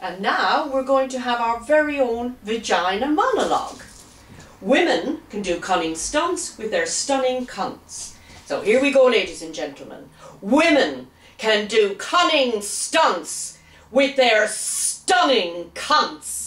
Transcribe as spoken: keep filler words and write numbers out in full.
And now we're going to have our very own vagina monologue. Women can do cunning stunts with their stunning cunts. So here we go, ladies and gentlemen. Women can do cunning stunts with their stunning cunts.